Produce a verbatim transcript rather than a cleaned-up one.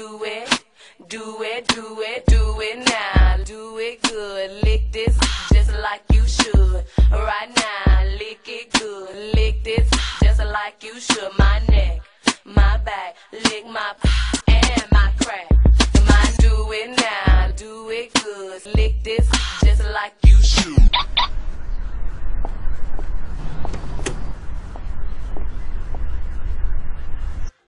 do it, do it, do it, do it now. Do it good, lick this just like you should. Right now, lick it good, lick this just like you should. My neck, my back, lick my and my crack. Come on, do it now, do it good, lick this just like you should.